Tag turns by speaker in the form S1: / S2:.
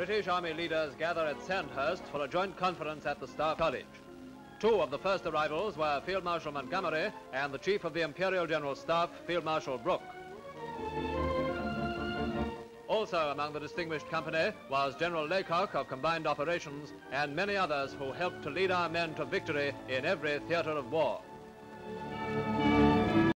S1: British Army leaders gather at Sandhurst for a joint conference at the Staff College. Two of the first arrivals were Field Marshal Montgomery and the Chief of the Imperial General Staff, Field Marshal Brooke. Also among the distinguished company was General Laycock of Combined Operations and many others who helped to lead our men to victory in every theatre of war.